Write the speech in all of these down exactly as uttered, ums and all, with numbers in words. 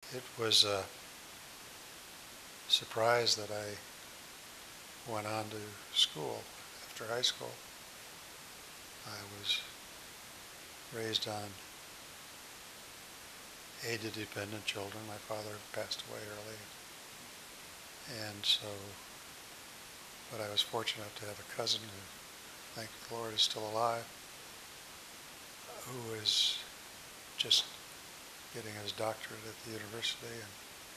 it was a surprise that I went on to school after high school. I was raised on aided dependent children. My father passed away early. And so, but I was fortunate enough to have a cousin who, thank the Lord, is still alive, who is just getting his doctorate at the university and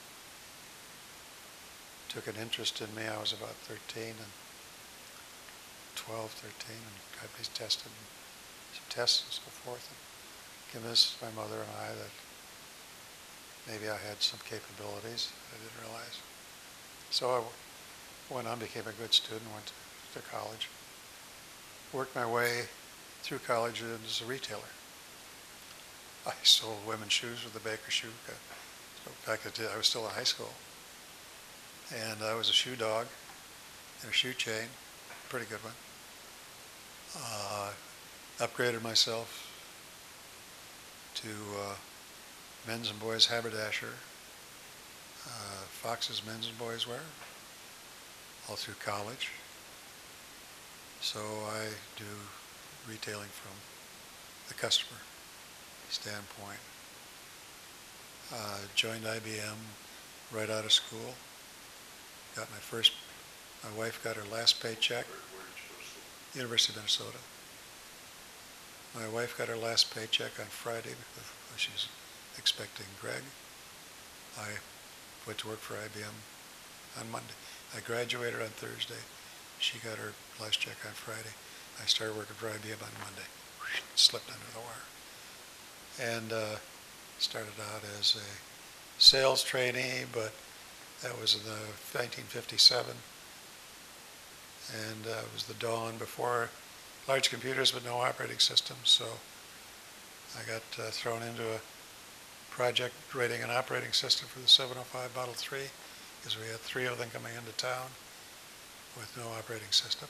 took an interest in me. I was about thirteen and twelve, thirteen, and got me tested, and some tests and so forth, and convinced my mother and I that maybe I had some capabilities I didn't realize. So I went on, became a good student, went to, to college, worked my way through college as a retailer. I sold women's shoes with the Baker Shoe. So back at the, I was still in high school. And I was a shoe dog in a shoe chain, pretty good one. Uh, upgraded myself to uh, men's and boys haberdasher, uh, Fox's men's and boys wear, all through college. So I do retailing from the customer standpoint. Uh, joined I B M right out of school. Got my first, my wife got her last paycheck. Where, where did you go to school? University of Minnesota. My wife got her last paycheck on Friday because she's expecting Greg. I went to work for I B M on Monday. I graduated on Thursday. She got her last check on Friday. I started working for I B M on Monday. Slipped under the wire. And uh, started out as a sales trainee, but that was in the nineteen fifty-seven. And uh, it was the dawn before large computers but no operating systems. So I got uh, thrown into a project writing an operating system for the seven oh five Model three because we had three of them coming into town with no operating system.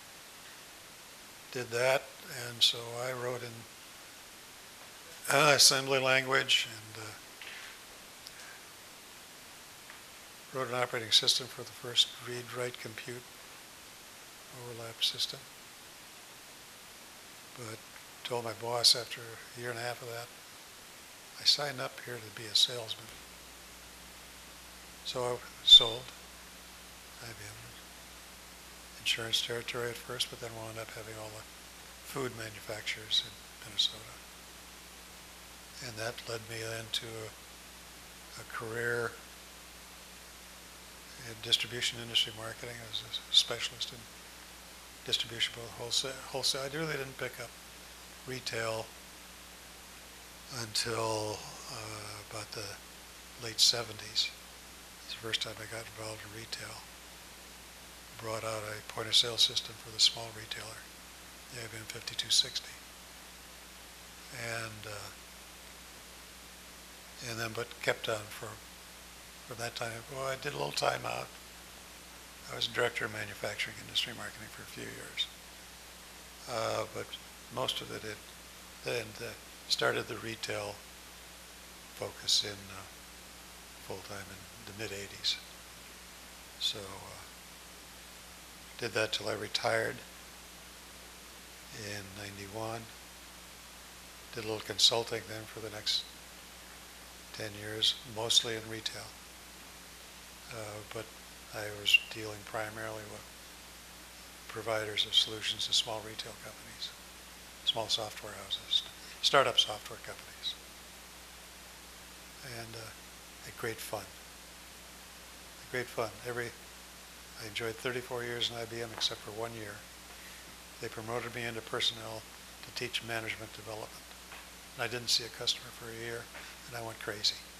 Did that, and so I wrote in uh, assembly language and uh, wrote an operating system for the first read-write compute overlap system. But told my boss after a year and a half of that, I signed up here to be a salesman. So I sold I B M insurance territory at first, but then wound up having all the food manufacturers in Minnesota. And that led me then to a, a career in distribution industry marketing. I was a specialist in distribution, both wholesale. wholesale. I really didn't pick up retail until uh, about the late seventies. It's the first time I got involved in retail. Brought out a point of sale system for the small retailer, the I B M fifty-two sixty. And uh, and then, but kept on for, from that time. Well, I did a little time out. I was director of manufacturing industry marketing for a few years. Uh, but most of it, it then the, started the retail focus in uh, full-time in the mid eighties. So uh, did that till I retired in ninety-one. Did a little consulting then for the next ten years, mostly in retail. Uh, but I was dealing primarily with providers of solutions to small retail companies, small software houses, startup software companies. And uh, had great fun. Great fun. Every, I enjoyed thirty-four years in I B M except for one year. They promoted me into personnel to teach management development. And I didn't see a customer for a year, and I went crazy.